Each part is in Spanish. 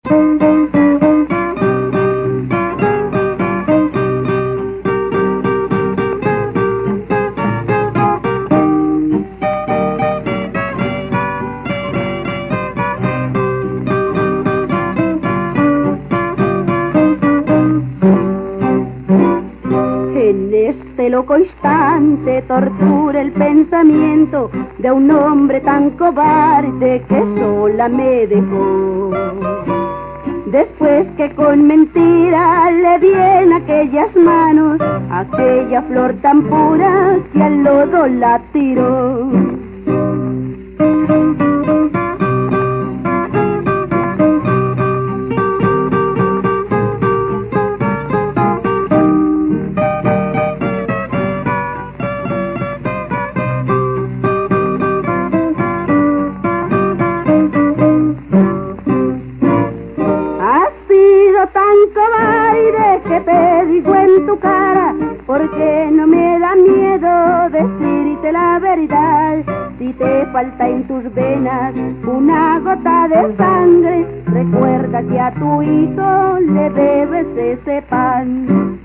En este loco instante tortura el pensamiento de un hombre tan cobarde que sola me dejó. Después que con mentira le di en aquellas manos aquella flor tan pura que al lodo la tiró. Tan cobarde que te digo en tu cara, porque no me da miedo decirte la verdad. Si te falta en tus venas una gota de sangre, recuerda que a tu hijo le debes ese pan.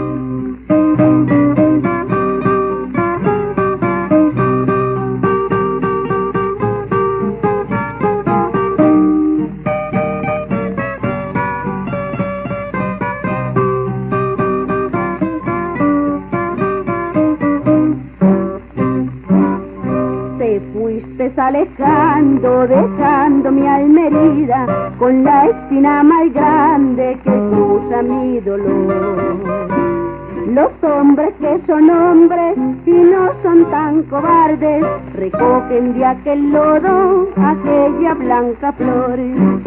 Fuiste alejando, dejando mi alma herida, con la espina más grande que cruza mi dolor. Los hombres que son hombres y no son tan cobardes, recogen de aquel lodo aquella blanca flor.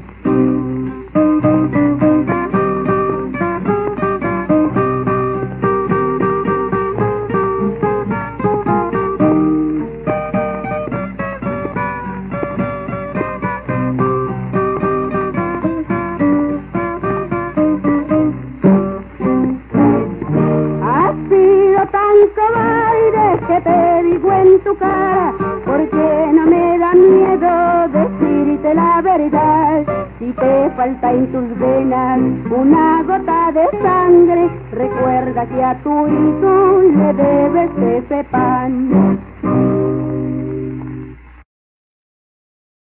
Cobarde que te digo en tu cara, porque no me da miedo decirte la verdad. Si te falta en tus venas una gota de sangre, recuerda que a tu hijo le debes ese pan.